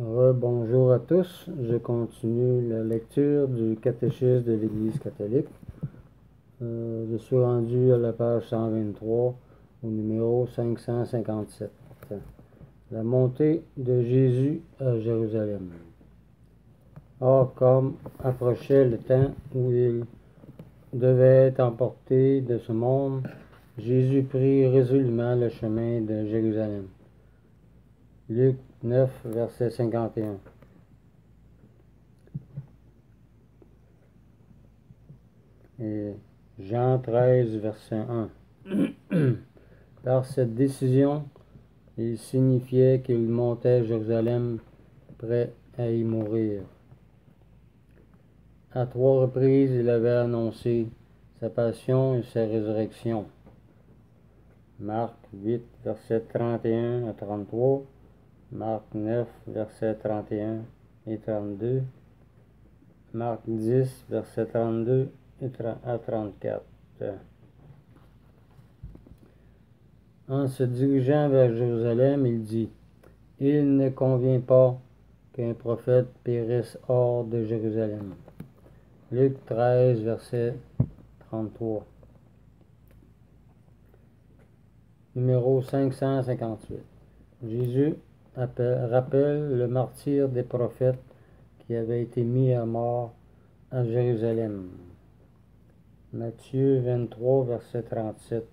Bonjour à tous, je continue la lecture du catéchisme de l'Église catholique. Je suis rendu à la page 123, au numéro 557. La montée de Jésus à Jérusalem. Or, comme approchait le temps où il devait être emporté de ce monde, Jésus prit résolument le chemin de Jérusalem. Luc 9, verset 51. Et Jean 13, verset 1. Par cette décision, il signifiait qu'il montait à Jérusalem prêt à y mourir. À 3 reprises, il avait annoncé sa passion et sa résurrection. Marc 8, verset 31 à 33, Marc 9, verset 31 et 32, Marc 10, verset 32 à 34. En se dirigeant vers Jérusalem, il dit: « Il ne convient pas qu'un prophète périsse hors de Jérusalem. » Luc 13, verset 33. Numéro 558. Jésus rappelle le martyre des prophètes qui avaient été mis à mort à Jérusalem. Matthieu 23, verset 37.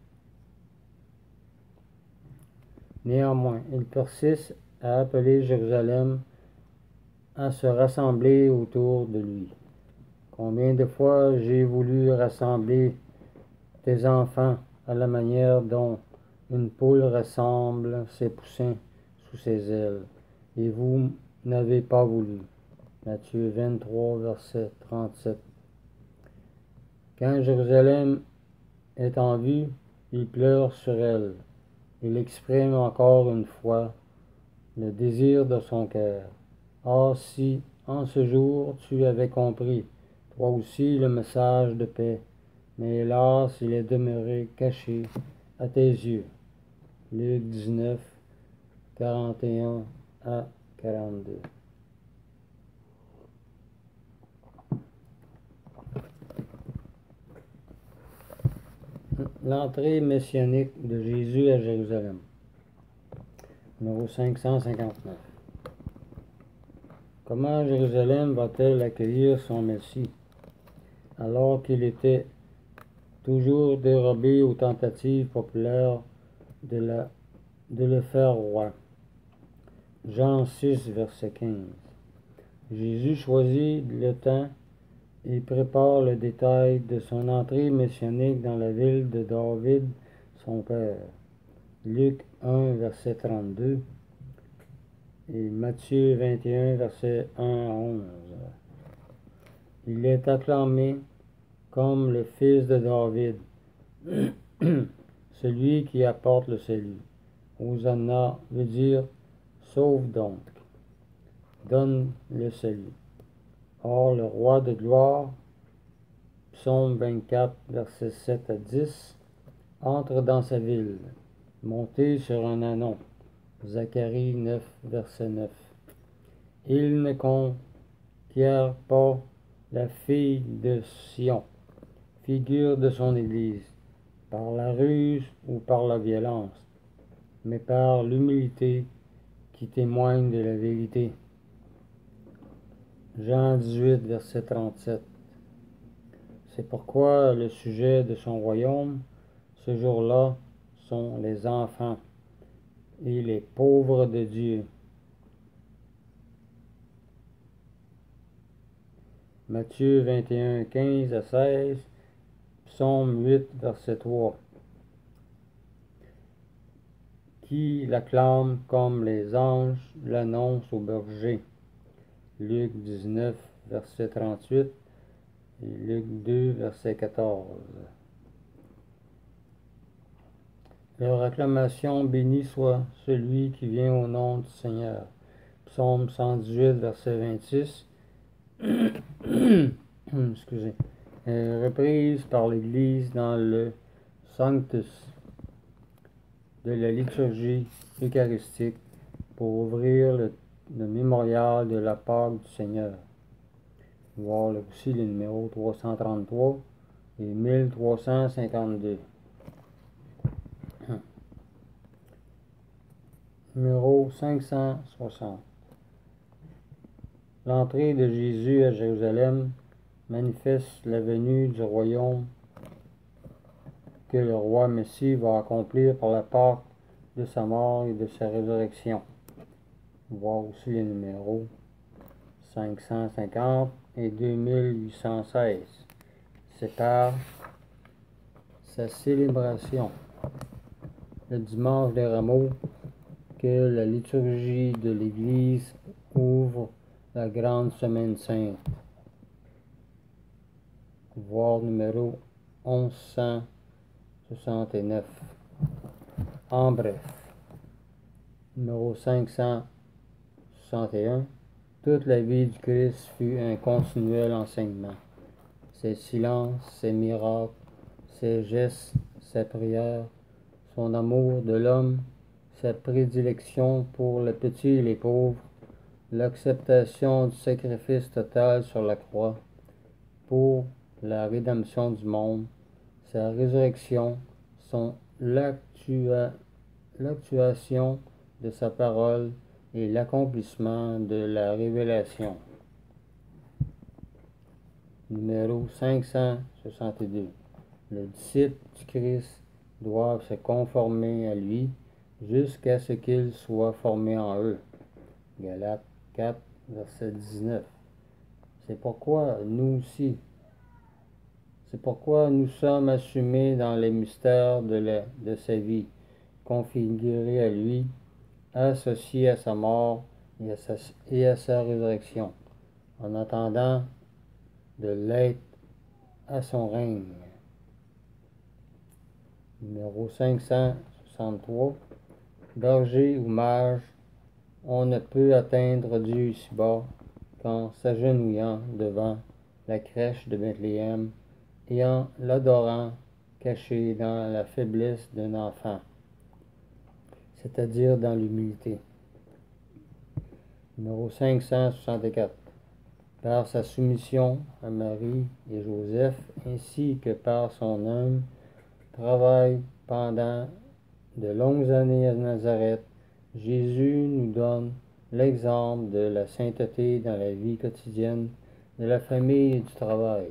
Néanmoins, il persiste à appeler Jérusalem à se rassembler autour de lui. Combien de fois j'ai voulu rassembler tes enfants à la manière dont une poule rassemble ses poussins sous ses ailes, et vous n'avez pas voulu. Matthieu 23, verset 37. Quand Jérusalem est en vue, il pleure sur elle. Il exprime encore une fois le désir de son cœur. Ah, si, en ce jour, tu avais compris, toi aussi, le message de paix, mais hélas, il est demeuré caché à tes yeux. Luc 19, 41 à 42. L'entrée messianique de Jésus à Jérusalem. Numéro 559. Comment Jérusalem va-t-elle accueillir son Messie, alors qu'il était toujours dérobé aux tentatives populaires de le faire roi? Jean 6, verset 15. Jésus choisit le temps et prépare le détail de son entrée messianique dans la ville de David, son père. Luc 1, verset 32 et Matthieu 21, verset 1 à 11. Il est acclamé comme le fils de David, celui qui apporte le salut. Hosanna veut dire sauve donc, donne le salut. Or, le roi de gloire, Psaume 24, versets 7 à 10, entre dans sa ville, monté sur un ânon. Zacharie 9, verset 9. Il ne conquiert pas la fille de Sion, figure de son Église, par la ruse ou par la violence, mais par l'humilité qui témoigne de la vérité. Jean 18, verset 37. C'est pourquoi le sujet de son royaume, ce jour-là, sont les enfants et les pauvres de Dieu. Matthieu 21, 15 à 16, Psaume 8, verset 3. Qui l'acclame comme les anges l'annoncent au berger. Luc 19, verset 38 et Luc 2, verset 14. Leur acclamation, béni soit celui qui vient au nom du Seigneur. Psaume 118, verset 26. Excusez. Reprise par l'Église dans le Sanctus de la liturgie eucharistique pour ouvrir le le mémorial de la Pâque du Seigneur. Voir aussi les numéros 333 et 1352. Numéro 560. L'entrée de Jésus à Jérusalem manifeste la venue du royaume que le roi Messie va accomplir par la Pâque de sa mort et de sa résurrection. Voir aussi les numéros 550 et 2816. C'est par sa célébration, le dimanche des Rameaux, que la liturgie de l'Église ouvre la grande semaine sainte. Voir numéro 1169. En bref, numéro 561. Toute la vie du Christ fut un continuel enseignement. Ses silences, ses miracles, ses gestes, ses prières, son amour de l'homme, sa prédilection pour les petits et les pauvres, l'acceptation du sacrifice total sur la croix pour la rédemption du monde, sa résurrection sont l'actuation de sa parole et l'accomplissement de la révélation. Numéro 562. Les disciples du Christ doivent se conformer à lui jusqu'à ce qu'il soit formé en eux. Galates 4, verset 19. C'est pourquoi nous sommes assumés dans les mystères de sa vie, configurés à lui, associés à sa mort et à sa résurrection, en attendant de l'être à son règne. Numéro 563. Berger ou mage, on ne peut atteindre Dieu ici-bas qu'en s'agenouillant devant la crèche de Bethléem et en l'adorant caché dans la faiblesse d'un enfant, c'est-à-dire dans l'humilité. Numéro 564. Par sa soumission à Marie et Joseph, ainsi que par son humble travail pendant de longues années à Nazareth, Jésus nous donne l'exemple de la sainteté dans la vie quotidienne, de la famille et du travail.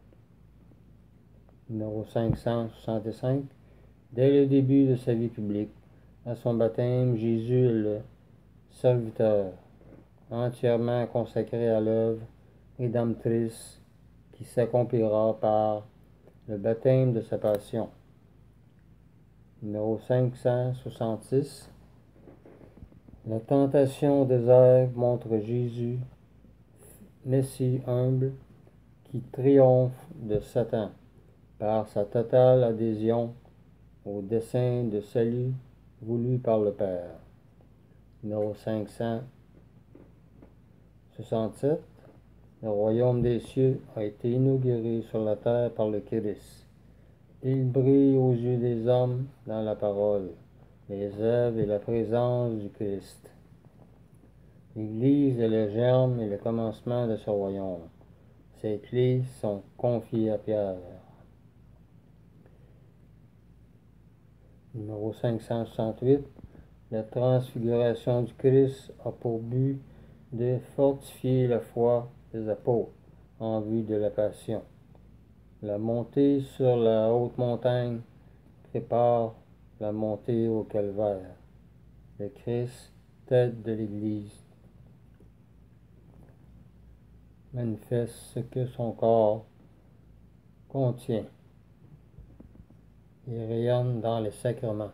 Numéro 565. Dès le début de sa vie publique, à son baptême, Jésus est le serviteur, entièrement consacré à l'œuvre rédemptrice qui s'accomplira par le baptême de sa passion. Numéro 566. La tentation au désert montre Jésus, Messie humble, qui triomphe de Satan par sa totale adhésion au dessein de salut voulu par le Père. Numéro 567. Le royaume des cieux a été inauguré sur la terre par le Christ. Il brille aux yeux des hommes dans la parole, les œuvres et la présence du Christ. L'Église est le germe et le commencement de ce royaume. Ses clés sont confiées à Pierre. Numéro 568. La transfiguration du Christ a pour but de fortifier la foi des apôtres en vue de la passion. La montée sur la haute montagne prépare la montée au calvaire. Le Christ, tête de l'Église, manifeste ce que son corps contient et rayonne dans les sacrements.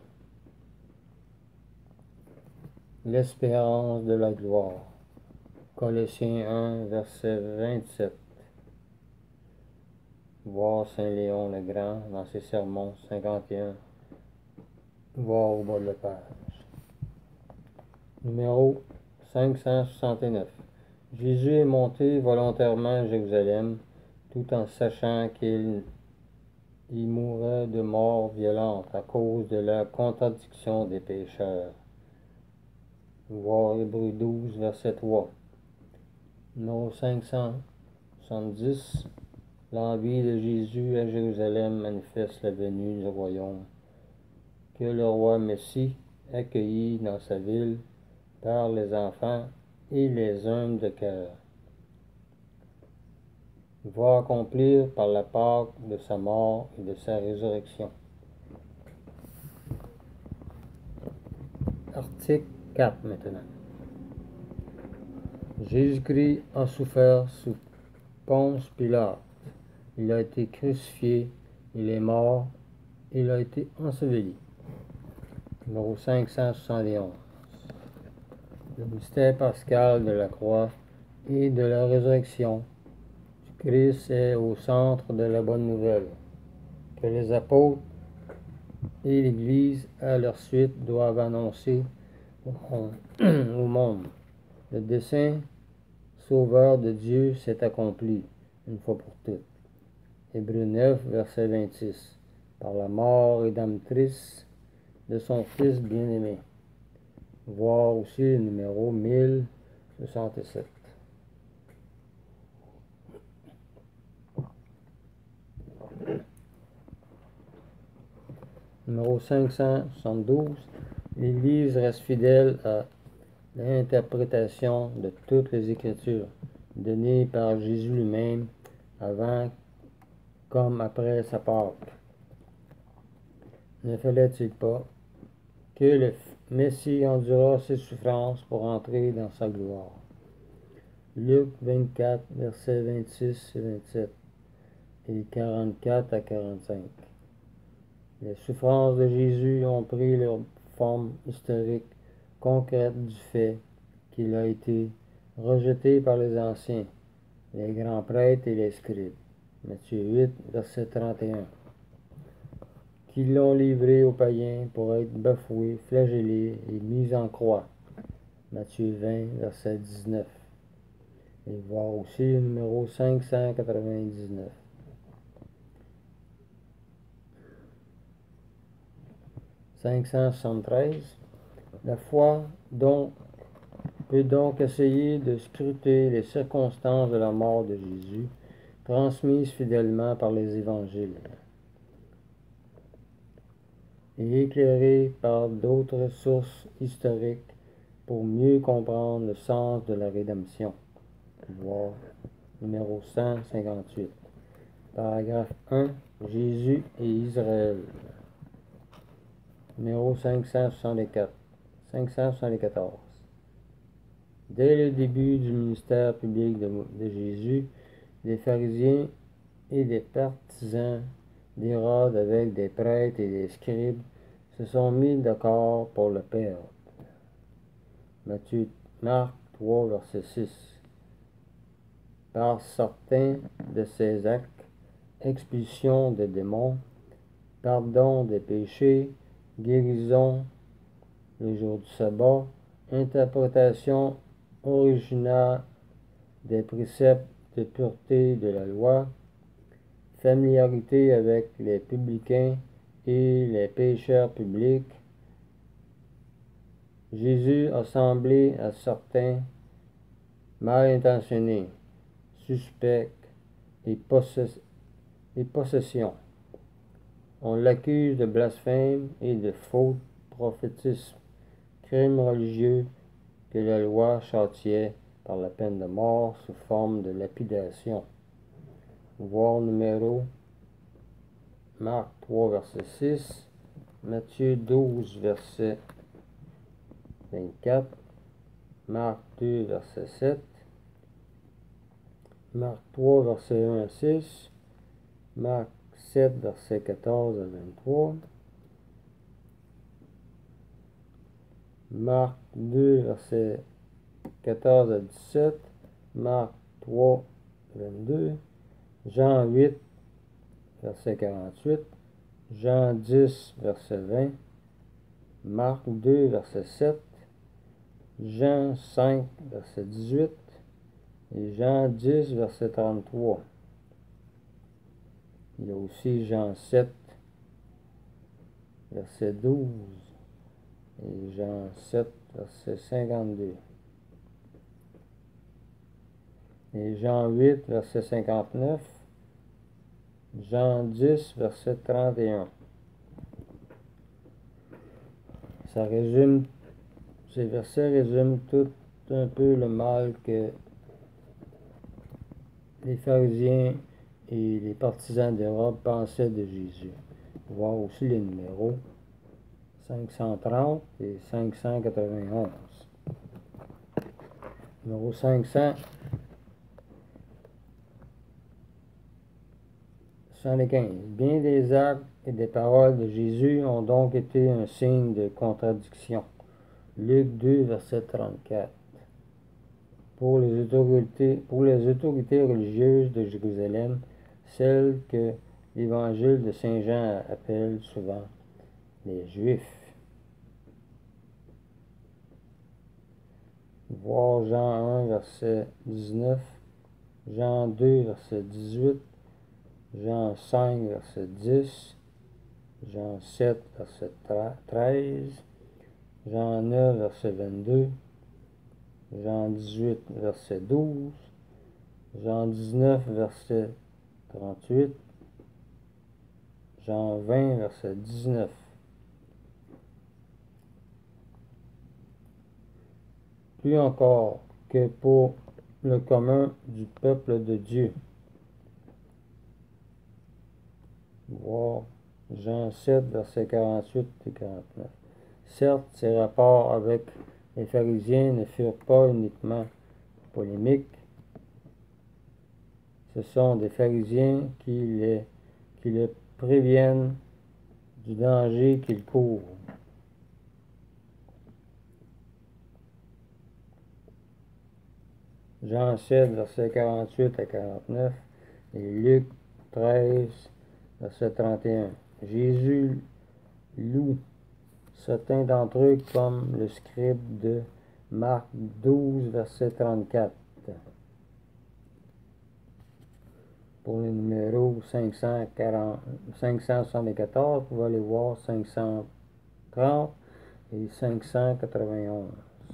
L'espérance de la gloire. Colossiens 1, verset 27. Voir Saint Léon le Grand dans ses sermons 51. Voir au bas de la page. Numéro 569. Jésus est monté volontairement à Jérusalem, tout en sachant qu'il y mourrait de mort violente à cause de la contradiction des pécheurs. Voir Hébreux 12, verset 3. Numéro 570. L'envie de Jésus à Jérusalem manifeste la venue du royaume que le roi Messie accueillit dans sa ville par les enfants et les hommes de cœur, va accomplir par la Pâque de sa mort et de sa résurrection. Article 4 maintenant. Jésus-Christ a souffert sous Ponce Pilate. Il a été crucifié, il est mort, il a été enseveli. Numéro 571. Le mystère pascal de la croix et de la résurrection du Christ est au centre de la bonne nouvelle, que les apôtres et l'Église, à leur suite, doivent annoncer au monde. Le dessein sauveur de Dieu s'est accompli, une fois pour toutes. Hébreux 9, verset 26. Par la mort rédemptrice de son Fils bien-aimé. Voir aussi le numéro 1067. Numéro 572. L'Église reste fidèle à l'interprétation de toutes les Écritures, données par Jésus lui-même avant comme après sa Pâque. Ne fallait-il pas que le Messie endura ses souffrances pour entrer dans sa gloire? Luc 24, versets 26 et 27 et 44 à 45. Les souffrances de Jésus ont pris leur forme historique concrète du fait qu'il a été rejeté par les anciens, les grands prêtres et les scribes. Matthieu 8, verset 31. Qui l'ont livré aux païens pour être bafoué, flagellé et mis en croix. Matthieu 20, verset 19. Et voir aussi le numéro 599. 573. La foi peut donc essayer de scruter les circonstances de la mort de Jésus, transmises fidèlement par les évangiles, et éclairées par d'autres sources historiques pour mieux comprendre le sens de la rédemption. Voir numéro 158. Paragraphe 1. Jésus et Israël. Numéro 574. Dès le début du ministère public de Jésus, des pharisiens et des partisans d'Hérode avec des prêtres et des scribes se sont mis d'accord pour le perdre. Marc 3, verset 6. Par certains de ses actes, expulsion des démons, pardon des péchés, guérison le jour du sabbat, interprétation originale des préceptes de pureté de la loi, familiarité avec les publicains et les pécheurs publics. Jésus a semblé à certains mal intentionnés, suspects et possessions. On l'accuse de blasphème et de faux prophétisme, crime religieux que la loi châtiait par la peine de mort sous forme de lapidation. Voir numéro Marc 3, verset 6, Matthieu 12, verset 24, Marc 2, verset 7, Marc 3, verset 1 à 6, Marc 7, verset 14 à 23, Marc 2, verset 14 à 17, Marc 3, 22, Jean 8, verset 48, Jean 10, verset 20, Marc 2, verset 7, Jean 5, verset 18 et Jean 10, verset 33. Il y a aussi Jean 7, verset 12 et Jean 7, verset 52. Et Jean 8, verset 59. Jean 10, verset 31. Ces versets résument tout un peu le mal que les pharisiens et les partisans d'Europe pensaient de Jésus. Voir aussi les numéros 530 et 591. Numéro 575. Bien des actes et des paroles de Jésus ont donc été un signe de contradiction. Luc 2, verset 34. Pour les autorités religieuses de Jérusalem, celles que l'Évangile de Saint Jean appelle souvent les Juifs. Voir Jean 1, verset 19, Jean 2, verset 18, Jean 5, verset 10, Jean 7, verset 13, Jean 9, verset 22, Jean 18, verset 12, Jean 19, verset 38, Jean 20, verset 19. Plus encore que pour le commun du peuple de Dieu. Voir Jean 7, verset 48 et 49. Certes, ces rapports avec les pharisiens ne furent pas uniquement polémiques. Ce sont des pharisiens qui le préviennent du danger qu'il court. Jean 7, verset 48 à 49 et Luc 13, verset 31. Jésus loue certains d'entre eux comme le scribe de Marc 12, verset 34. Pour le numéro 574, vous allez voir 530 et 591.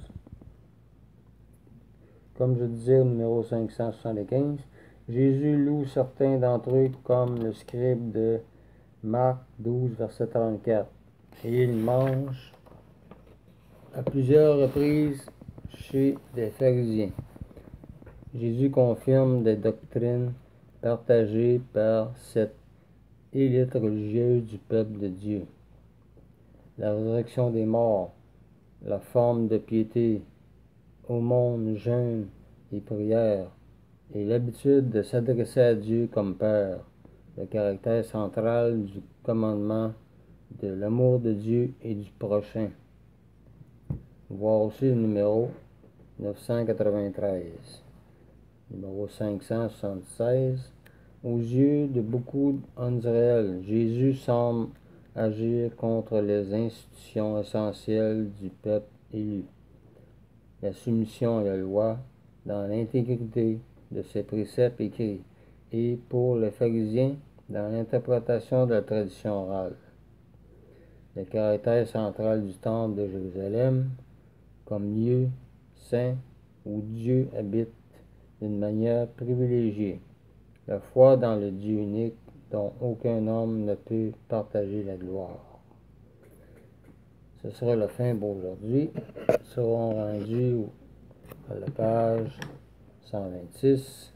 Comme je disais au numéro 575, Jésus loue certains d'entre eux comme le scribe de Marc 12, verset 34. Et il mange à plusieurs reprises chez des pharisiens. Jésus confirme des doctrines partagées par cette élite religieuse du peuple de Dieu. La résurrection des morts, la forme de piété, aumône, jeûne et prière, et l'habitude de s'adresser à Dieu comme Père, le caractère central du commandement de l'amour de Dieu et du prochain. Voir aussi le numéro 993. Numéro 576. Aux yeux de beaucoup en Israël, Jésus semble agir contre les institutions essentielles du peuple élu. La soumission à la loi dans l'intégrité de ses préceptes écrits et pour les pharisiens dans l'interprétation de la tradition orale. Le caractère central du temple de Jérusalem comme lieu saint où Dieu habite d'une manière privilégiée. La foi dans le Dieu unique dont aucun homme ne peut partager la gloire. Ce sera la fin pour aujourd'hui. Nous serons rendus à la page 126.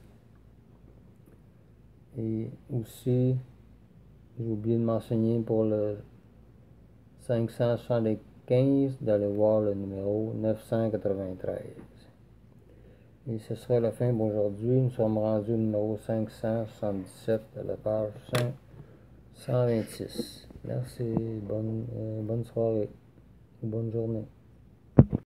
Et aussi, j'ai oublié de mentionner pour le 575 d'aller voir le numéro 993. Et ce sera la fin pour aujourd'hui. Nous sommes rendus au numéro 577 de la page 126. Merci, bonne soirée, bonne journée.